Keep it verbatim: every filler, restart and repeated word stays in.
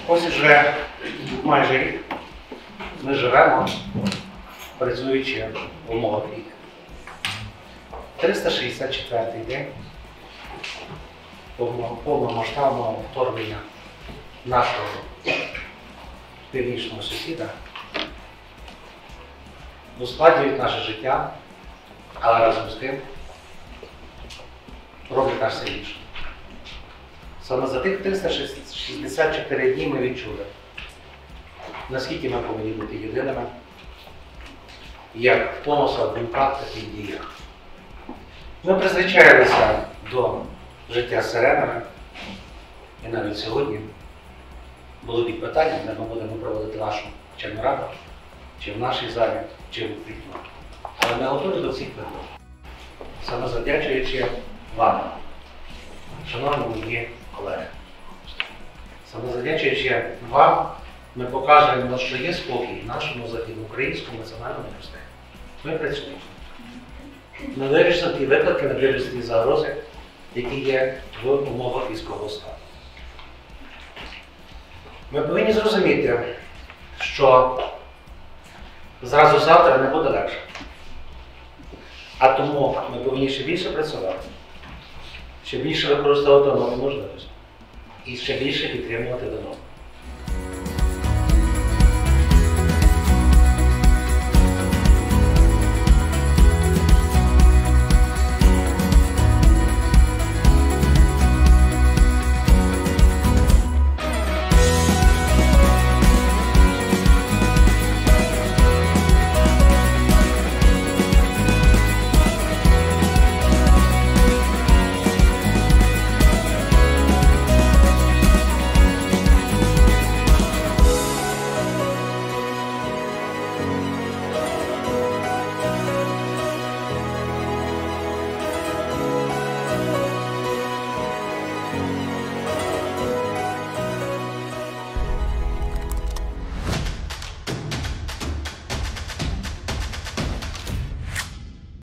Ось вже майже рік ми живемо, працюючи в умовах війни. триста шістдесят четвертий день повномасштабного вторгнення нашого північного сусіда ускладнюють наше життя, але разом з тим роблять нас сильніше. Саме за тих триста шістдесят чотири дні ми відчули, наскільки ми повинні бути єдиними, як в тонусах, думках, так і в діях. Ми призвичаїлися до життя з сиренами, і навіть сьогодні було під питанням, де ми будемо проводити нашу вчену раду, чи в нашій залі, чи в укритті. Але ми готові до всіх викликів. Саме завдячуючи вам, шановні мої колеги. Саме завдячуючи вам, ми покажемо, що є спокій в нашому західноукраїнському національному університеті. Ми працюємо. Ми вирішимо ті виклики, ми вирішимо ті загрози, які є в умовах військового стану. Ми повинні зрозуміти, що зразу завтра не буде легше. А тому ми повинні ще більше працювати, ще більше використовувати нові можливості і ще більше підтримувати один одного.